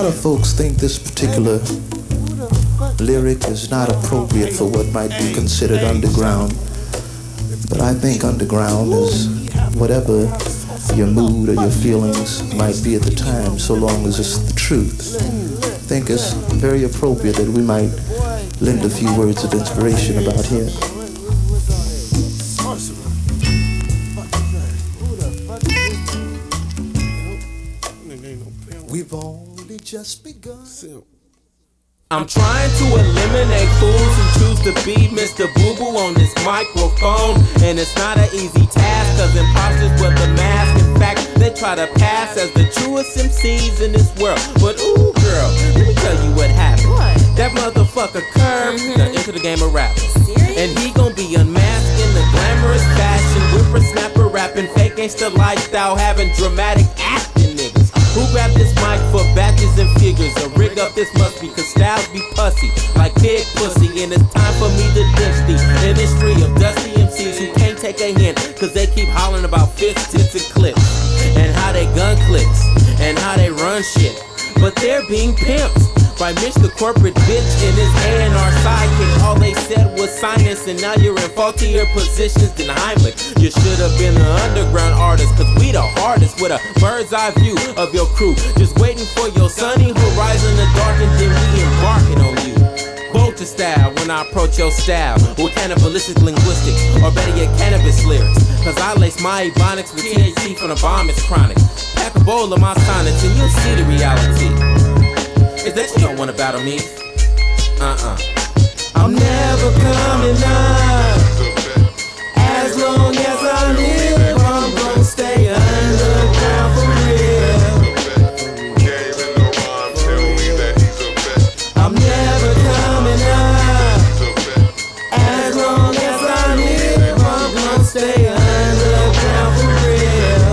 lot of folks think this particular lyric is not appropriate for what might be considered underground, but I think underground is whatever your mood or your feelings might be at the time, so long as it's the truth. I think it's very appropriate that we might lend a few words of inspiration about here. We've only just begun. I'm trying to eliminate fools who choose to be Mr. Boo-Boo on this microphone. And it's not an easy task, cause imposters wear the mask. In fact, they try to pass as the truest MCs in this world. But ooh girl, let me tell you what happened. That motherfucker Curb done into the game of rap. And he gon' be unmasked in the glamorous fashion, whippersnapper rapping, fake gangster lifestyle, having dramatic acting niggas who grab this mic for batches and figures. A rig up this must be, cause styles be pussy like pig pussy. And it's time for me to ditch the industry of dusty MCs who can't take a hint, cause they keep hollering about fists, tits, and clips, and how they gun clicks, and how they run shit. But they're being pimped by Mitch the corporate bitch and his A&R sidekick. All they said was sinus, and now you're in faultier positions than Heimlich. You should have been an underground artist, cause we the hardest, with a bird's eye view of your crew, just waiting for your sunny horizon to darken, then we embarking on you. Vulture style when I approach your style with cannibalistic linguistics, or better yet cannabis lyrics, cause I lace my ebonics with THC from the bomb, it's chronic. Pack a bowl of my sonnets and you'll see the reality. Is that you don't wanna battle me? I'm never coming up. As long as I live, I'm gonna stay underground for real. I'm never coming up. As long as I live, I'm gonna stay underground for real.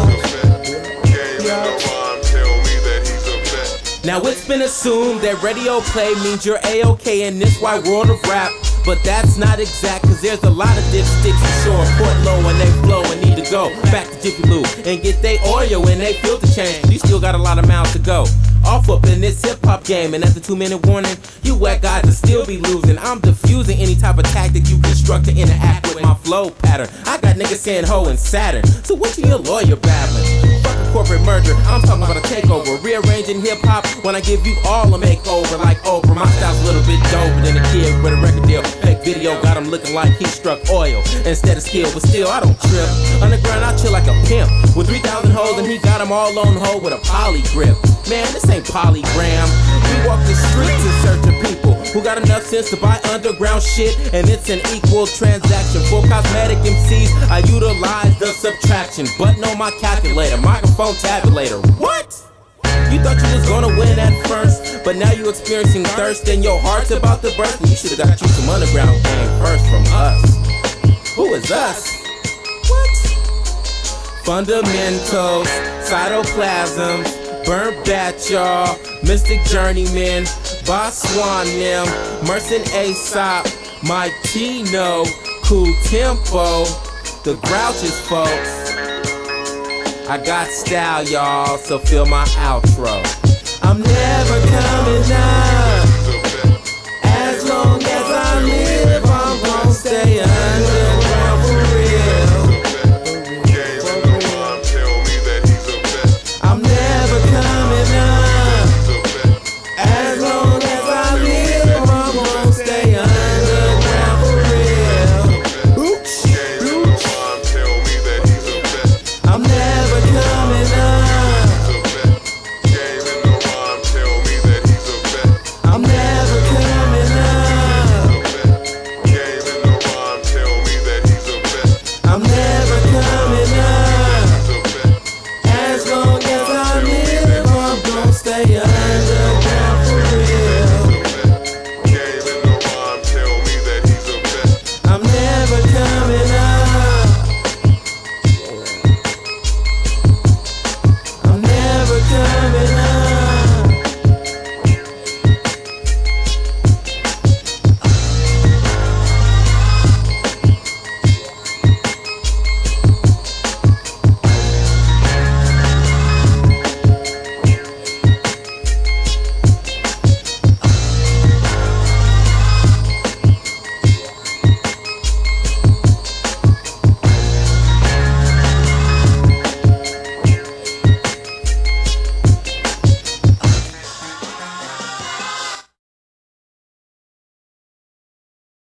Now it's been assumed that radio play means you're A-OK in this wide world of rap, but that's not exact, cause there's a lot of dipsticks ashore, port low and they flow and need to go back to Jiffy Lube and get they oil and they filter change. You still got a lot of miles to go. Off up in this hip-hop game, and at the 2-minute warning, you whack guys will still be losing. I'm diffusing any type of tactic you construct to interact with my flow pattern. I got niggas saying ho and Saturn, so what you your lawyer babbling? Fuck a corporate merger, I'm talking about a takeover. Rearranging hip-hop when I give you all a makeover. Like Oprah, my style's a little bit doper than a kid with a record deal. Fake video got him looking like he struck oil instead of skill, but still I don't trip. Underground I chill like a pimp with 3,000 hoes, and he got them all on hold with a poly grip. Man, this ain't polygram. We walk the streets in search of people who got enough sense to buy underground shit, and it's an equal transaction. For cosmetic MCs, I utilize the subtraction, but no my calculator, microphone tabulator. What? You thought you was gonna win at first, but now you experiencing thirst and your heart's about to burst. You should've got you some underground game first from us. Who is us? What? Fundamentals, cytoplasms, Burnt Bat, y'all, Mystic Journeyman, Bosswan, them, Mercin Aesop, My Tino, Cool Tempo, the Grouches, folks. I got style, y'all, so feel my outro. I'm never coming up. As long as I live, I'm gonna stay up.